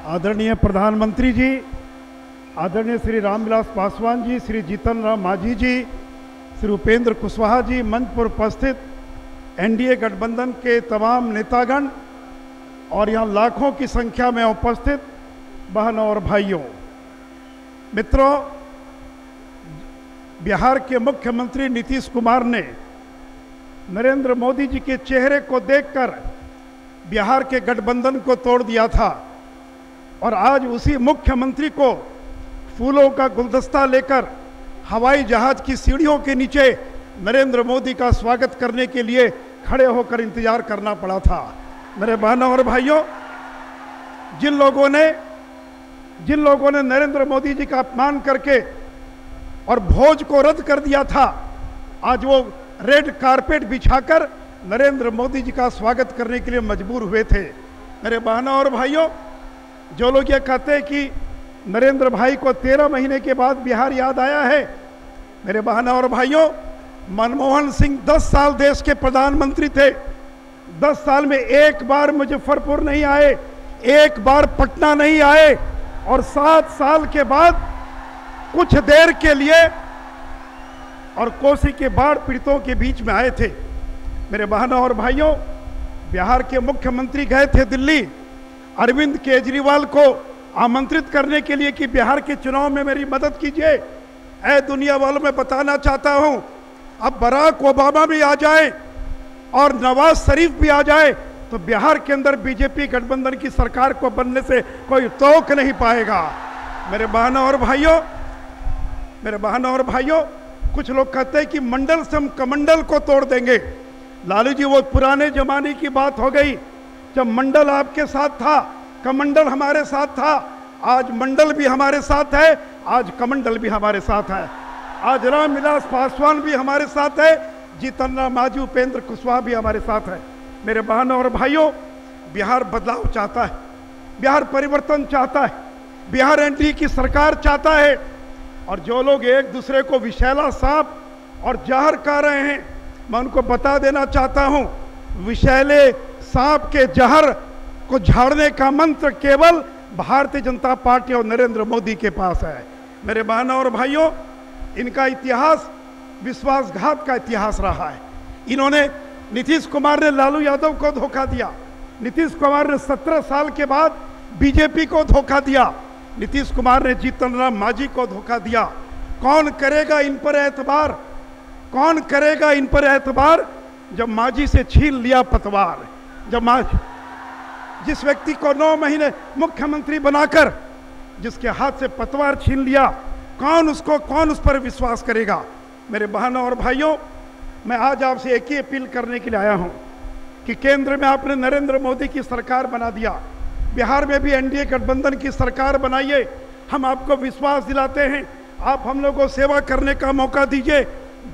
आदरणीय प्रधानमंत्री जी, आदरणीय श्री रामविलास पासवान जी, श्री जीतन राम मांझी जी, श्री उपेंद्र कुशवाहा जी, मंच पर उपस्थित एनडीए गठबंधन के तमाम नेतागण और यहाँ लाखों की संख्या में उपस्थित बहनों और भाइयों, मित्रों, बिहार के मुख्यमंत्री नीतीश कुमार ने नरेंद्र मोदी जी के चेहरे को देखकर बिहार के गठबंधन को तोड़ दिया था और आज उसी मुख्यमंत्री को फूलों का गुलदस्ता लेकर हवाई जहाज की सीढ़ियों के नीचे नरेंद्र मोदी का स्वागत करने के लिए खड़े होकर इंतजार करना पड़ा था। मेरे बहनों और भाइयों, जिन लोगों ने नरेंद्र मोदी जी का अपमान करके और भोज को रद्द कर दिया था, आज वो रेड कारपेट बिछाकर नरेंद्र मोदी जी का स्वागत करने के लिए मजबूर हुए थे। मेरे बहनों और भाइयों, जो लोग ये कहते हैं कि नरेंद्र भाई को 13 महीने के बाद बिहार याद आया है, मेरे बहनों और भाइयों, मनमोहन सिंह 10 साल देश के प्रधानमंत्री थे। 10 साल में एक बार मुजफ्फरपुर नहीं आए, एक बार पटना नहीं आए और 7 साल के बाद कुछ देर के लिए और कोसी के बाढ़ पीड़ितों के बीच में आए थे। मेरे बहनों और भाइयों, बिहार के मुख्यमंत्री गए थे दिल्ली अरविंद केजरीवाल को आमंत्रित करने के लिए कि बिहार के चुनाव में मेरी मदद कीजिए। ऐ दुनिया वालों, मैं बताना चाहता हूं, अब बराक ओबामा भी आ जाए और नवाज शरीफ भी आ जाए तो बिहार के अंदर बीजेपी गठबंधन की सरकार को बनने से कोई रोक नहीं पाएगा। मेरे बहनों और भाइयों, कुछ लोग कहते हैं कि मंडल से हम कमंडल को तोड़ देंगे। लालू जी, वो पुराने जमाने की बात हो गई जब मंडल आपके साथ था, कमंडल हमारे साथ था। आज मंडल भी हमारे साथ है, आज कमंडल भी हमारे साथ है। आज रामविलास पासवान भी हमारे साथ है, जीतन राम मांझी, उपेंद्र कुशवाहा भी हमारे साथ है। मेरे बहनों और भाइयों, बिहार बदलाव चाहता है, बिहार परिवर्तन चाहता है, बिहार एनडीए की सरकार चाहता है। और जो लोग एक दूसरे को विषैला सांप और जहर कह रहे हैं, मैं उनको बता देना चाहता हूं, विषैले सांप के जहर को झाड़ने का मंत्र केवल भारतीय जनता पार्टी और नरेंद्र मोदी के पास है। मेरे बहनों और भाइयों, इनका इतिहास विश्वासघात का इतिहास रहा है। इन्होंने, नीतीश कुमार ने लालू यादव को धोखा दिया, नीतीश कुमार ने 17 साल के बाद बीजेपी को धोखा दिया, नीतीश कुमार ने जीतन राम मांझी को धोखा दिया। कौन करेगा इन पर एतबार? कौन करेगा इन पर एतबार जब मांझी से छीन लिया पतवार? जब जिस व्यक्ति को 9 महीने मुख्यमंत्री बनाकर जिसके हाथ से पतवार छीन लिया, कौन उस पर विश्वास करेगा? मेरे बहनों और भाइयों, मैं आज आपसे एक ही अपील करने के लिए आया हूं कि केंद्र में आपने नरेंद्र मोदी की सरकार बना दिया, बिहार में भी एनडीए गठबंधन की सरकार बनाइए। हम आपको विश्वास दिलाते हैं, आप हम लोगों को सेवा करने का मौका दीजिए।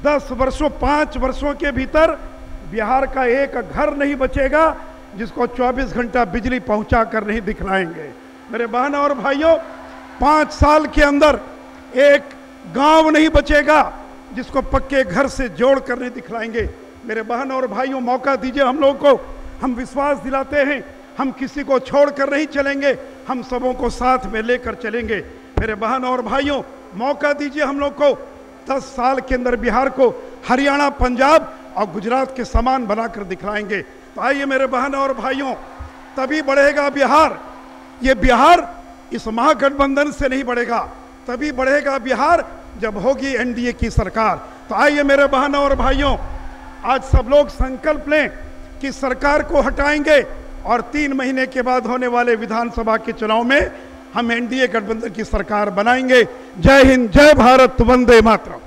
5 वर्षों के भीतर बिहार का एक घर नहीं बचेगा जिसको 24 घंटा बिजली पहुंचा कर नहीं दिखलाएंगे। मेरे बहनों और भाइयों, 5 साल के अंदर एक गांव नहीं बचेगा जिसको पक्के घर से जोड़ कर नहीं दिखलाएंगे। मेरे बहनों और भाइयों, मौका दीजिए हम लोगों को, हम विश्वास दिलाते हैं, हम किसी को छोड़कर नहीं चलेंगे, हम सबों को साथ में लेकर चलेंगे। मेरे बहनों और भाइयों, मौका दीजिए हम लोग को। 10 साल के अंदर बिहार को हरियाणा, पंजाब और गुजरात के समान बनाकर दिखलाएंगे। तो आइए मेरे बहनों और भाइयों, तभी बढ़ेगा बिहार। ये बिहार इस महागठबंधन से नहीं बढ़ेगा, तभी बढ़ेगा बिहार जब होगी एनडीए की सरकार। तो आइए मेरे बहनों और भाइयों, आज सब लोग संकल्प लें कि सरकार को हटाएंगे और 3 महीने के बाद होने वाले विधानसभा के चुनाव में हम एनडीए गठबंधन की सरकार बनाएंगे। जय हिंद, जय भारत, वंदे मातरम।